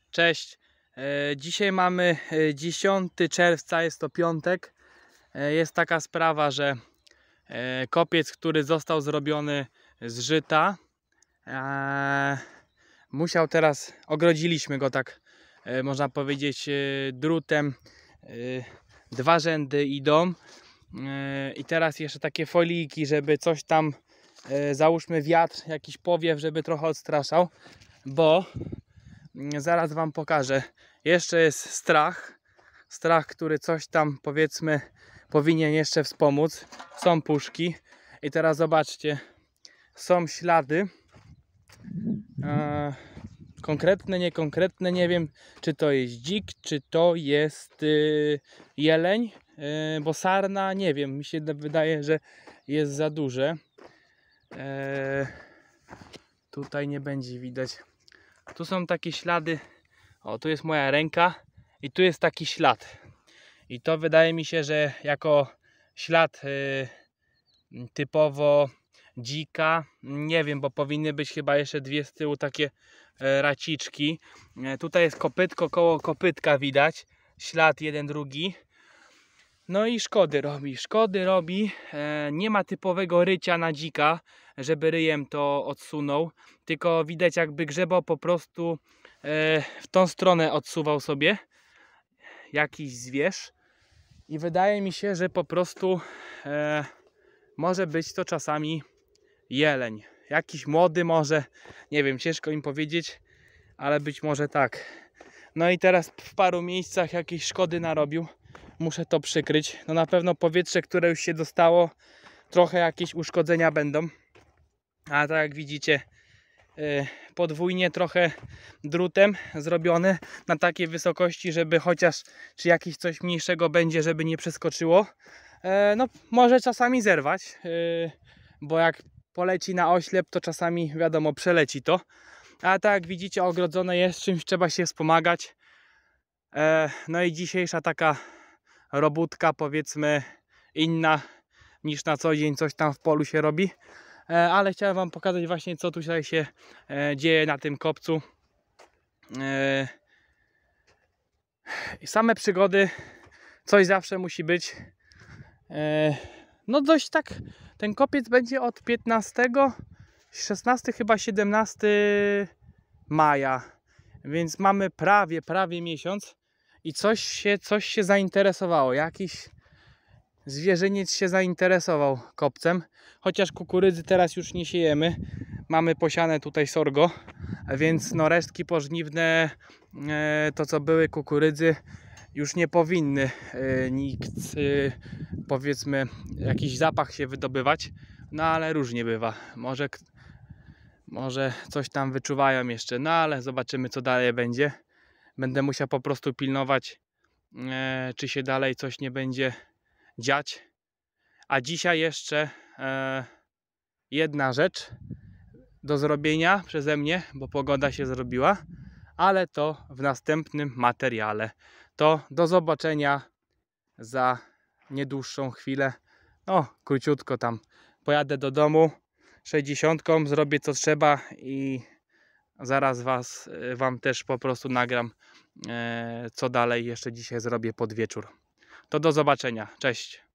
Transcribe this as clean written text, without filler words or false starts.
Cześć. Dzisiaj mamy 10 czerwca, jest to piątek. Jest taka sprawa, że kopiec, który został zrobiony z żyta, musiał teraz, ogrodziliśmy go tak, można powiedzieć, drutem. Dwa rzędy idą i teraz jeszcze takie folijki, żeby coś tam, załóżmy wiatr, jakiś powiew, żeby trochę odstraszał, bo zaraz wam pokażę. Jeszcze jest strach, który coś tam, powiedzmy, powinien jeszcze wspomóc. Są puszki i teraz zobaczcie, są ślady konkretne, niekonkretne, nie wiem czy to jest dzik, czy to jest jeleń, bo sarna, nie wiem, mi się wydaje, że jest za duże. Tutaj nie będzie widać. Tu są takie ślady. O, tu jest moja ręka i tu jest taki ślad. I to wydaje mi się, że jako ślad typowo dzika. Nie wiem, bo powinny być chyba jeszcze dwie z tyłu takie raciczki. Tutaj jest kopytko, koło kopytka widać. Ślad jeden, drugi. No i szkody robi. Nie ma typowego rycia na dzika, żeby ryjem to odsunął, tylko widać jakby grzebał po prostu w tą stronę, odsuwał sobie jakiś zwierz i wydaje mi się, że po prostu może być to czasami jeleń, jakiś młody może, nie wiem, ciężko im powiedzieć, ale być może tak. No i teraz w paru miejscach jakieś szkody narobił. Muszę to przykryć. No na pewno powietrze, które już się dostało, trochę jakieś uszkodzenia będą. A tak jak widzicie, podwójnie trochę drutem zrobione na takiej wysokości, żeby chociaż czy jakieś coś mniejszego będzie, żeby nie przeskoczyło. No może czasami zerwać, bo jak poleci na oślep, to czasami wiadomo przeleci to. A tak jak widzicie, ogrodzone jest, czymś trzeba się wspomagać. No i dzisiejsza taka robótka, powiedzmy, inna niż na co dzień coś tam w polu się robi, ale chciałem wam pokazać właśnie, co tutaj się dzieje na tym kopcu. Same przygody, coś zawsze musi być. No dość tak, ten kopiec będzie od 15, 16 chyba 17 maja, więc mamy prawie miesiąc i coś się zainteresowało, jakiś zwierzyniec się zainteresował kopcem, chociaż kukurydzy teraz już nie siejemy, mamy posiane tutaj sorgo, więc no resztki pożniwne, to co były kukurydzy, już nie powinny nikt, powiedzmy, jakiś zapach się wydobywać, no ale różnie bywa, może coś tam wyczuwają jeszcze, no ale zobaczymy, co dalej będzie. Będę musiał po prostu pilnować, czy się dalej coś nie będzie dziać. A dzisiaj jeszcze jedna rzecz do zrobienia przeze mnie, bo pogoda się zrobiła, ale to w następnym materiale. To do zobaczenia za niedłuższą chwilę. No, króciutko tam pojadę do domu 60, zrobię co trzeba i zaraz wam też po prostu nagram, co dalej jeszcze dzisiaj zrobię pod wieczór. To do zobaczenia. Cześć.